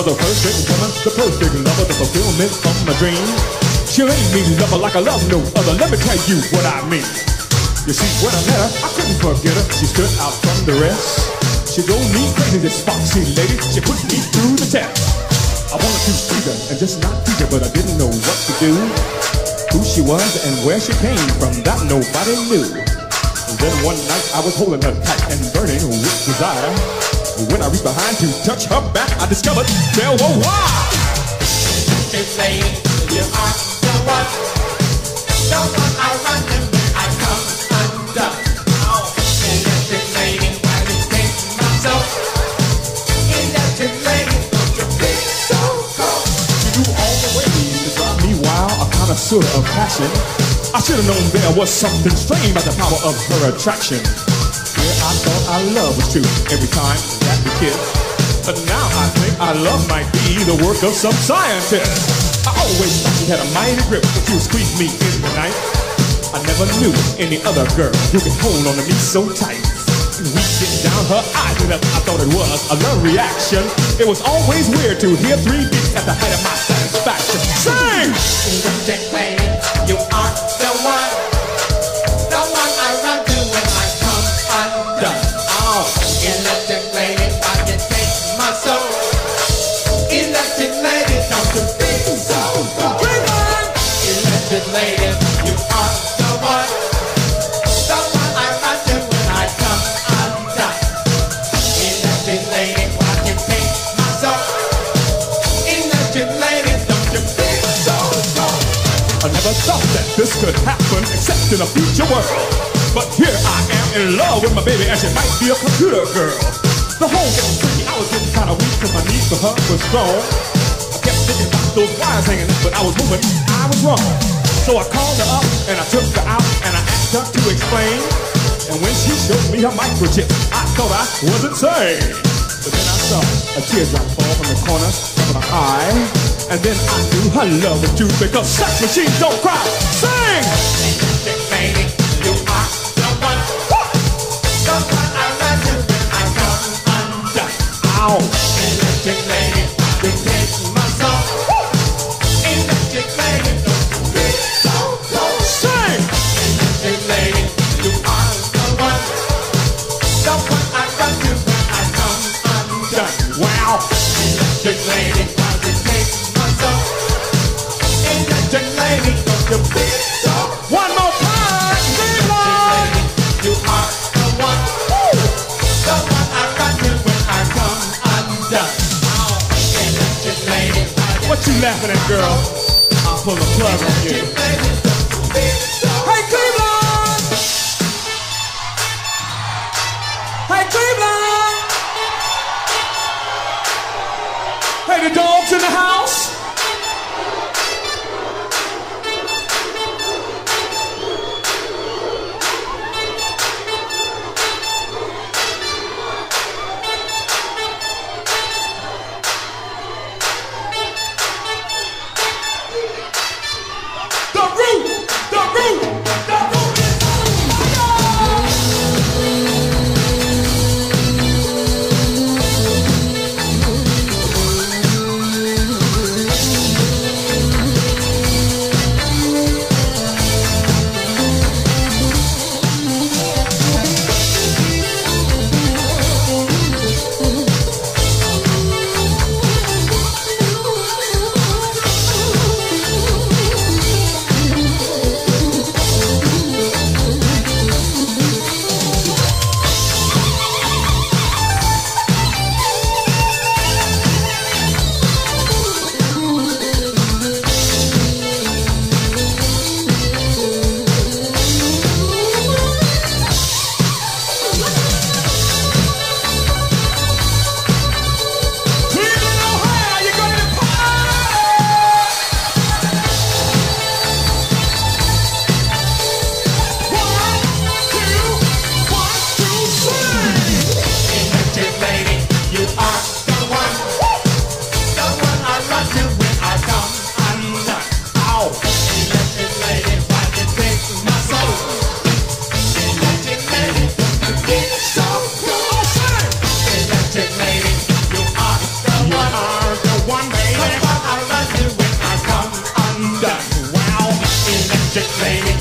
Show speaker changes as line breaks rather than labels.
was the perfect woman, the perfect lover, the fulfillment of my dream. She made me love her like I love no other. Let me tell you what I mean. You see, when I met her, I couldn't forget her. She stood out from the rest. She drove me crazy, this foxy lady. She put me through the test. I wanted to see her and just not tease her, but I didn't know what to do. Who she was and where she came from, that nobody knew. And then one night I was holding her tight and burning with desire. When I reached behind to touch her back, I discovered there were why.
This lady, you are the one. The one I run to when I come undone. Electric lady, why you take my soul? Electric lady, don't you be so cold?
She knew all the ways to drive me wild, a connoisseur of passion. I should have known there was something strange about the power of her attraction. Yeah, I thought our love was true every time that we kissed. But now I think our love might be the work of some scientist. I always thought she had a mighty grip, but she would squeeze me in the night. I never knew any other girl who could hold on to me so tight. And we get down her eyes, and I thought it was a love reaction. It was always weird to hear 3 beats at the height of my satisfaction. Sing!
Electric lady, you are the one. The one I run to when I come undone. Electric lady, why you take my soul? Electric lady, don't you be so cold? Electric lady, you are the one. The one I run to when I come undone. Electric lady, why you take my soul? Electric lady, don't you be so cold?
I never thought that this could happen except in a future world. But here I am in love with my baby, and she might be a computer girl. The whole getting tricky, I was getting kind of weak, cause my need for her was strong. I kept thinking about those wires hanging up, but I was moving, I was wrong. So I called her up, and I took her out, and I asked her to explain. And when she showed me her microchip, I thought I was insane. But then I saw a teardrop fall from the corner of my eye. And then I knew her love was true, because sex machines don't cry. Sing!
Electric lady, you are the one. The one I run to when I come undone.
Ow!
Electric lady, you take my soul. Electric lady, don't you be so cold?
Sing!
Electric lady, you are the one. The one I run to when I come undone.
Wow!
Electric lady, why you take my soul? Electric lady, don't you be so cold?
One more time! Sing on!
You are the one. The one I run to when I come undone. Electric lady,
What you laughing at, girl? I'll pull the plug on you.
Hey Cleveland!
Hey, Cleveland! Hey, the dogs in the house? The root! The root! The root is on fire!
lady.